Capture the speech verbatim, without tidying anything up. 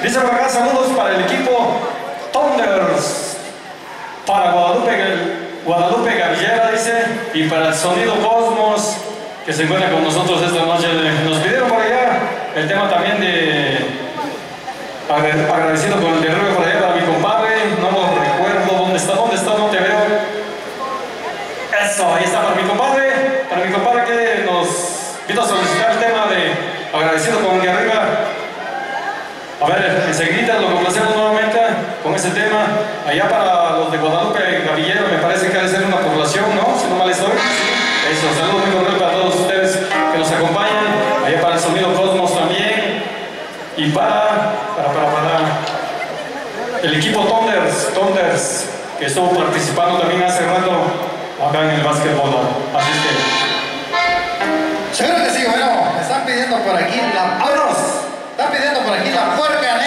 Dice por acá, saludos para el equipo Thunders, para Guadalupe, Guadalupe Gavillera, dice, y para el Sonido Cosmos, que se encuentra con nosotros esta noche. Nos pidieron por allá el tema también de agradecido con el de Río por allá para mi compadre, no lo recuerdo, ¿dónde está? ¿Dónde está? No te veo. Eso, ahí está para mi compadre, para mi compadre que nos vino a solicitar el tema de agradecido con el de arriba. A ver, enseguida lo complacemos nuevamente con ese tema. Allá para los de Guadalupe Gavillero, me parece que ha de ser una población, ¿no? Si no mal estoy. Sí. Eso, saludos muy cordiales para todos ustedes que nos acompañan. Allá para el Sonido Cosmos también. Y para, para, para, para el equipo Thunders, Thunders, que estuvo participando también hace rato acá en el básquetbol. Así es que... Seguro que sí, bueno, me están pidiendo por aquí la... ¡Vámonos! Están pidiendo por aquí la puerca